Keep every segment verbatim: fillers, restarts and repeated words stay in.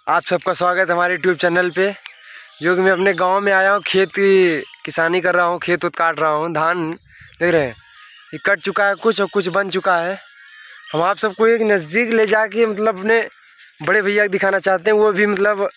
आप सबका स्वागत है हमारे यूट्यूब चैनल पे। जो कि मैं अपने गांव में आया हूँ, खेत की किसानी कर रहा हूँ, खेत उत काट रहा हूँ। धान देख रहे हैं, ये कट चुका है कुछ और कुछ बन चुका है। हम आप सबको एक नज़दीक ले जाके मतलब अपने बड़े भैया को दिखाना चाहते हैं। वो भी मतलब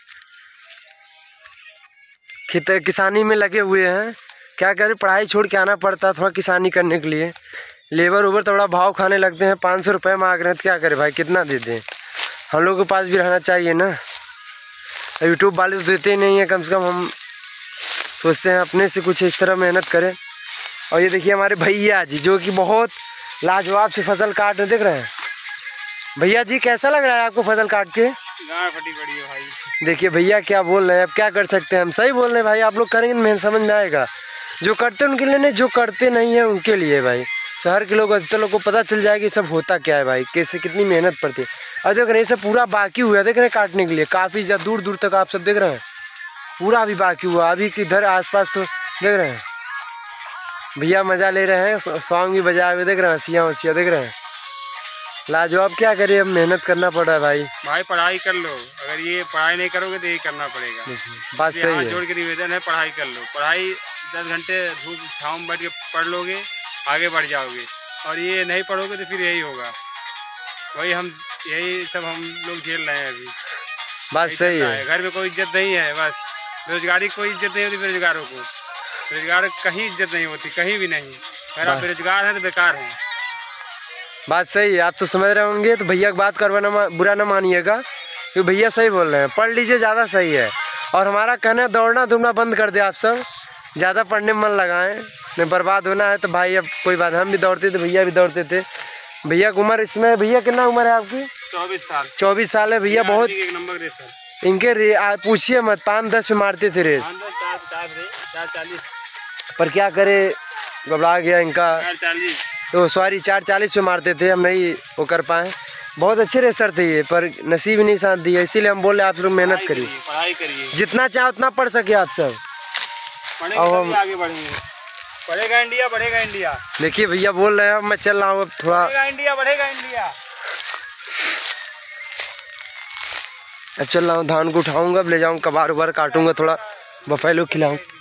खेत किसानी में लगे हुए हैं। क्या करें, पढ़ाई छोड़ के आना पड़ता है थोड़ा किसानी करने के लिए। लेबर उबर थोड़ा भाव खाने लगते हैं, पाँच सौ रुपये मांग रहे हैं तो क्या करें भाई, कितना दे दें। हम लोग के पास भी रहना चाहिए ना। यूट्यूब वाले तो देते ही नहीं है, कम से कम हम सोचते हैं अपने से कुछ इस तरह मेहनत करें। और ये देखिए हमारे भैया जी जो कि बहुत लाजवाब से फसल काट रहे, देख रहे हैं। भैया जी कैसा लग रहा है आपको फसल काट के? गाड़ फटी पड़ी है भाई। देखिए भैया क्या बोल रहे हैं, अब क्या कर सकते हैं हम। सही बोल रहे हैं भाई, आप लोग करेंगे तो समझ में आएगा। जो करते हैं उनके लिए नहीं, जो करते नहीं है उनके लिए भाई। शहर के लोग अधिकतर लोग को पता चल जाएगा कि सब होता क्या है भाई, कैसे कितनी मेहनत पड़ती है। और देख रहे हैं सब पूरा बाकी हुआ है, देख रहे हैं काटने के लिए काफ़ी ज़्यादा दूर दूर तक आप सब देख रहे हैं, पूरा अभी बाकी हुआ। अभी किधर आसपास तो देख रहे हैं भैया मज़ा ले रहे हैं, सॉन्ग भी बजाए हुए देख रहे हैं, हंसियाँ वंसियाँ देख रहे हैं। लाजवाब, क्या करें, अब मेहनत करना पड़ रहा है भाई। भाई पढ़ाई कर लो, अगर ये पढ़ाई नहीं करोगे तो यही करना पड़ेगा। बात सही है। जोड़ के निवेदन है, पढ़ाई कर लो। पढ़ाई दस घंटे धूप छाँव में बैठ के पढ़ लोगे, आगे बढ़ जाओगे। और ये नहीं पढ़ोगे तो फिर यही होगा। वही हम यही सब हम लोग झेल रहे हैं अभी। बात सही है। घर में कोई इज्जत नहीं है, बस बेरोजगारी की कोई इज्जत नहीं होती बेरोजगारों को। बेरोजगार कहीं इज्जत नहीं होती, कहीं भी नहीं। अगर आप बेरोजगार हैं तो बेकार हैं। बात सही है, आप तो समझ रहे होंगे। तो भैया की बात करवाना बुरा ना मानिएगा, क्योंकि भैया सही बोल रहे हैं। पढ़ लीजिए, ज़्यादा सही है। और हमारा कहना है दौड़ना धूमना बंद कर दे आप सब, ज़्यादा पढ़ने में मन लगाएं, नहीं बर्बाद होना है तो भाई। अब कोई बात, हम भी दौड़ते थे, भैया भी दौड़ते थे। भैया की उम्र इसमें, भैया कितना उम्र है आपकी? चौबीस साल। चौबीस साल है भैया। बहुत एक नंबर रेसर। इनके रे पूछिए मत, पाँच दस पे मारते थे रेस। पर क्या करे, घबरा गया इनका। तो सॉरी, चार चालीस पे मारते थे, हम नहीं वो कर पाए। बहुत अच्छे रेसर थे ये, पर नसीब ही नहीं साथ दिया। इसीलिए हम बोले आप लोग मेहनत करिए, पढ़ाई करिए, जितना चाहे उतना पढ़ सके आप सब। अब हम आगे बढ़ेंगे। बढ़ेगा इंडिया, बढ़ेगा इंडिया। देखिए भैया बोल रहे हैं, अब मैं चल रहा हूँ अब थोड़ा। बढ़ेगा इंडिया, बढ़ेगा इंडिया। अब चल रहा हूँ, धान को उठाऊंगा, अब ले जाऊँगा, कबार उबार काटूंगा, थोड़ा बफेलो खिलाऊँ।